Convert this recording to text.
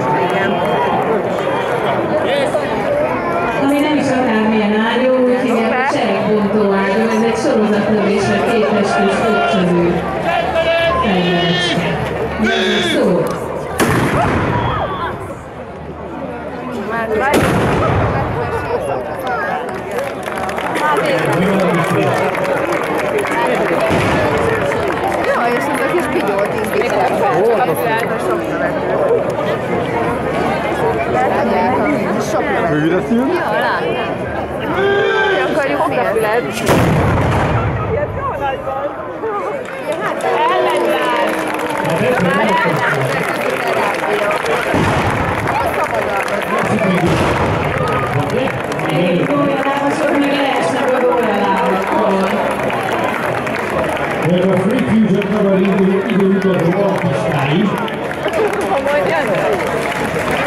Ami nem is akármilyen ágyú, úgy hívják, cserepontó ágyú, ez egy sorozatlövésre képes kis fogcsövő fejlelecske. Nézzük szó! Jaj, és ez a kis bigyót indítanak. Rövideszül? Jó, látnám. Akarjuk miért? Ilyet jó nagyban. Ellenjár. Már ellenjár. Egy gólyalábasok még leesnek a gólyalábakkor. Mert a Free Fusion Covering időutazó alapistái. Ha mondjad?